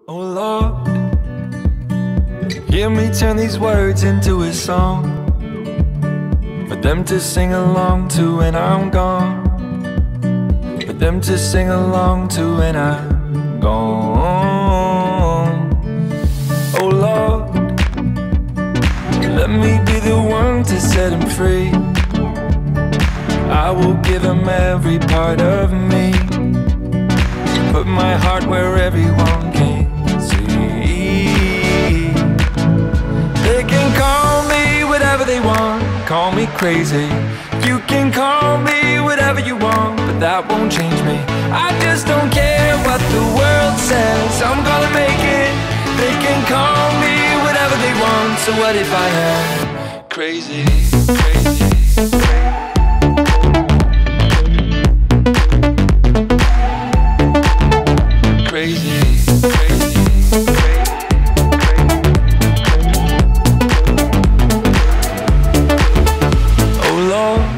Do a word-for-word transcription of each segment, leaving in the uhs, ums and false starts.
Oh Lord, hear me turn these words into a song for them to sing along to when I'm gone, for them to sing along to when I'm gone. Oh Lord, let me be the one to set him free. I will give him every part of me, put my heart where everyone can see. They can call me whatever they want, call me crazy. You can call me whatever you want, but that won't change me. I just don't care what the world says, I'm gonna make it. They can call me whatever they want, so what if I am crazy, crazy, crazy. Crazy, crazy, crazy, oh Lord,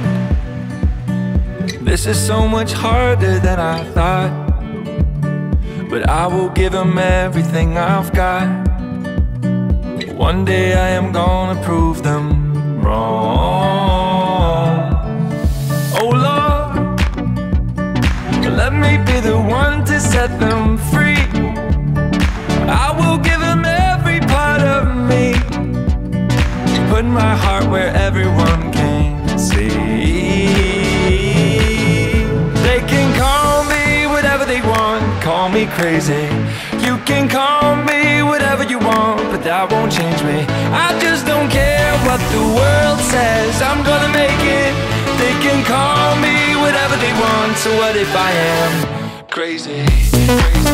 this is so much harder than I thought, but I will give him everything I've got. One day I am gonna prove them wrong. Oh Lord, let me be the one to set them free. I will give them every part of me, put my heart where everyone can see. They can call me whatever they want, call me crazy. You can call me whatever you want, but that won't change me. I just don't care what the world says, I'm gonna make it. They can call me whatever they want, so what if I am crazy, crazy.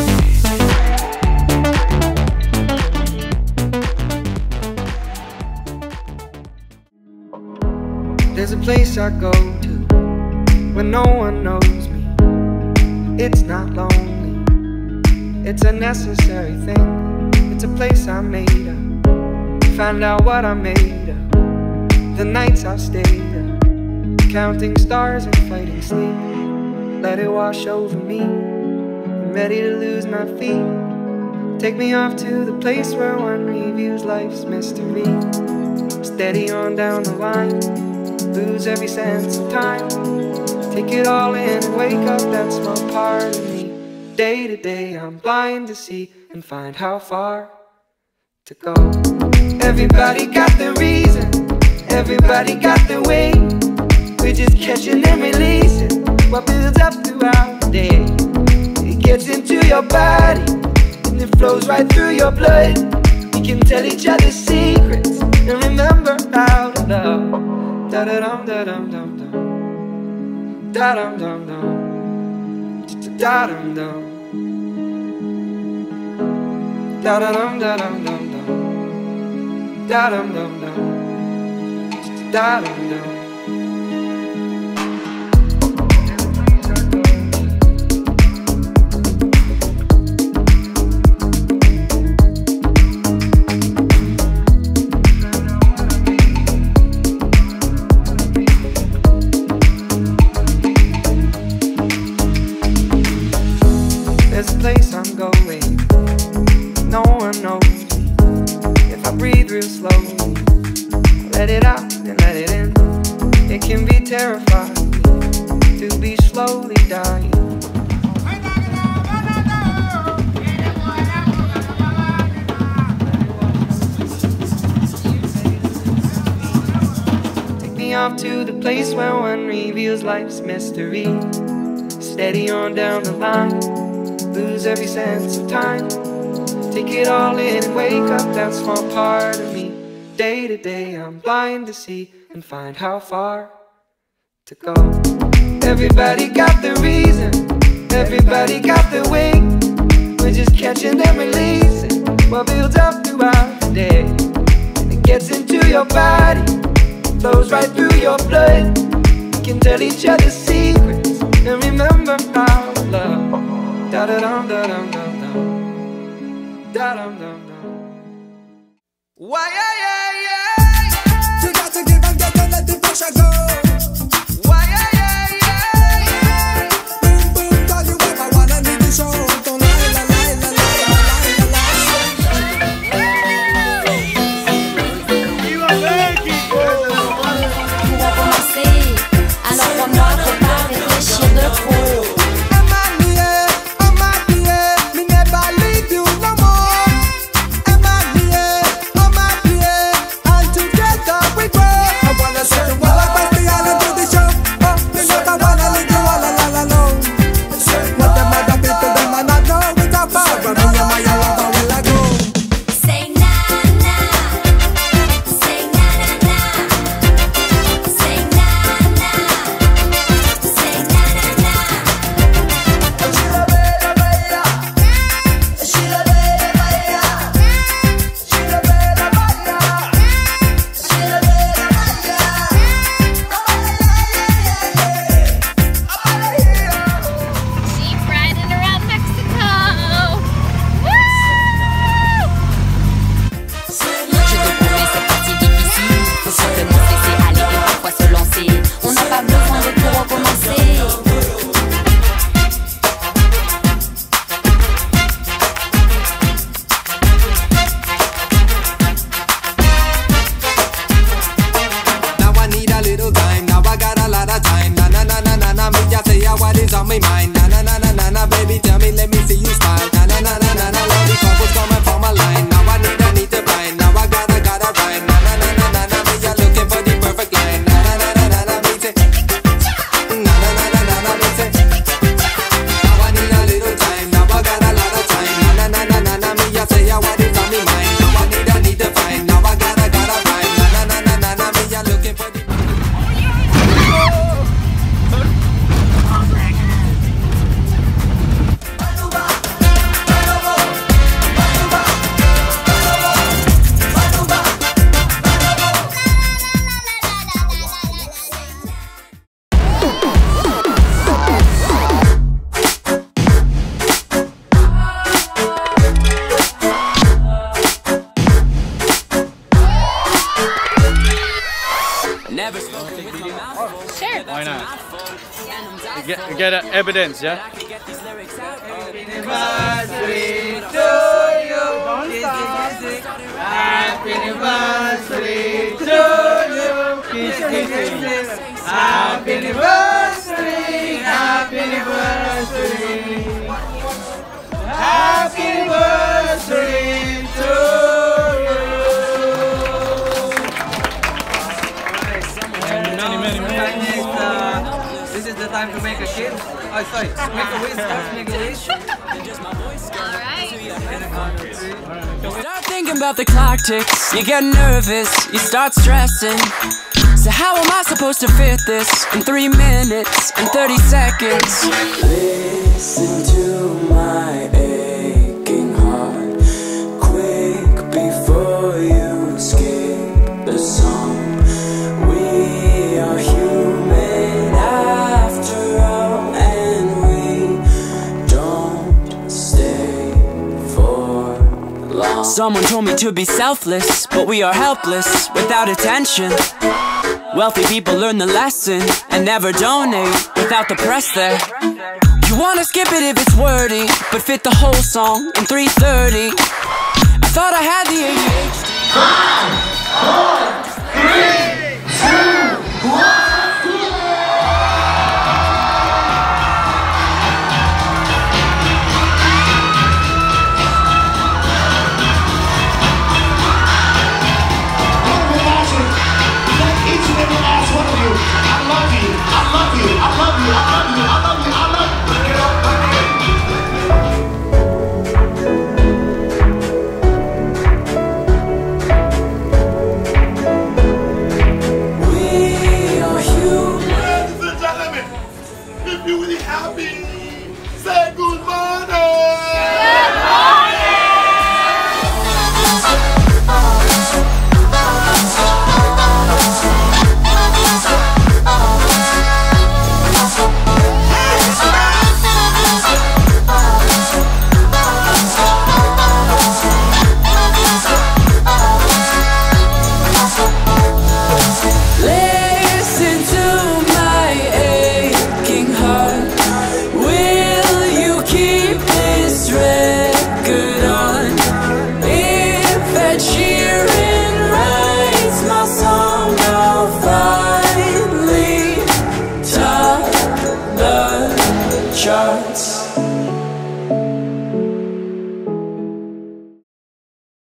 There's a place I go to when no one knows me. It's not lonely, it's a necessary thing. It's a place I made up, find out what I made of. The nights I've stayed up, counting stars and fighting sleep. Let it wash over me, I'm ready to lose my feet. Take me off to the place where one reviews life's mystery. Steady on down the line, lose every sense of time. Take it all in and wake up that small part of me. Day to day I'm blind to see and find how far to go. Everybody got their reason, everybody got their way. We're just catching and releasing what builds up throughout the day. It gets into your body and it flows right through your blood. We can tell each other secrets and remember how to love. Da-da-dum, da-dum, dum, dum. Da-dum, dum, dum. Da-dum, dum. Da-da-dum, da-dum, dum, dum. Da-dum, dum, dum. Da-dum, dum. There's a place I'm going, no one knows me. If I breathe real slowly, let it out and let it in. It can be terrifying to be slowly dying. Take me off to the place where one reveals life's mystery. Steady on down the line, lose every sense of time. Take it all in and wake up that small part of me. Day to day I'm blind to see and find how far to go. Everybody got their reason, everybody got their way. We're just catching and releasing what builds up throughout the day. And it gets into your body, flows right through your blood. We can tell each other secrets and remember how to love. Da-da-dum, da-dum, dum, dum. Da-dum, dum, dum. Why, yeah, yeah, yeah. You got to give and get and let the pressure go. Why, yeah, yeah, yeah. Boom, boom, call you ever wanna need the show. Don't lie, lie, lie, lie, lie, lie, lie, lie. get, get uh, evidence, yeah? Happy anniversary to you. Happy anniversary to you. Kiss, kiss, kiss. Happy anniversary. Happy anniversary. Happy anniversary to you. Many, many, many. This is the time to make a kid. Oh, sorry. Make a wish. Make a wish. Start thinking about the clock ticks, you get nervous, you start stressing. So how am I supposed to fit this in three minutes and thirty seconds? Listen to my aching heart, quick before you skip the song. We are human after all, and we don't stay for long. Someone told me to be selfless, but we are helpless without attention. Wealthy people learn the lesson and never donate without the press there. You wanna skip it if it's wordy, but fit the whole song in three thirty. I thought I had the A D H D.